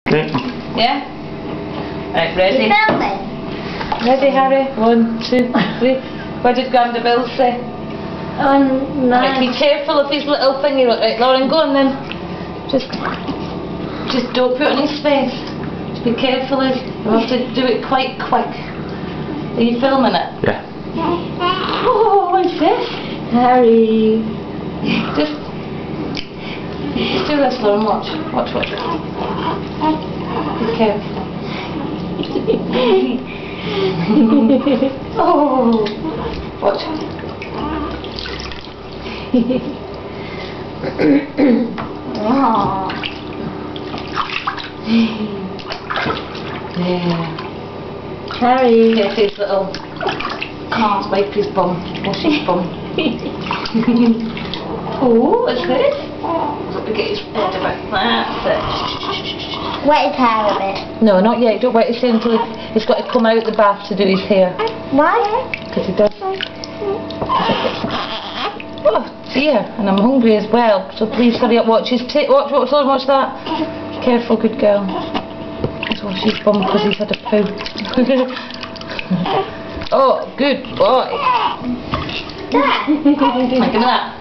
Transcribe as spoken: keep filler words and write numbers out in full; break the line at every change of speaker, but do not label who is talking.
Okay.
Yeah? Right, ready?
Filming.
Ready, Harry? One, two, three. What did Granda Bill say?
On
Right, be
nine.
careful of his little thingy. Right, Lauren, go on then. Just, just don't put it on his face. Just be careful. Of, you have to do it quite quick. Are you filming it?
Yeah.
Oh, what's this?
Harry.
Just, just do this, Lauren. Watch, watch, watch. Be careful. Oh, watch. Oh. Yeah.
Harry.
Get his little. Oh, wipe his bum. Wash his bum. Oh, what's this? Let me get his head a bit. That's it.
Wet his hair a bit.
No, not yet. Don't wet his hair until he, he's got to come out the bath to do his hair.
Why?
Because he does. Oh dear, and I'm hungry as well. So please hurry up. Watch his tit. Watch, watch, Lauren, watch that. Careful, good girl. Let's wash his bum because he's had a poo. Oh, good boy.
Dad.
Look at that.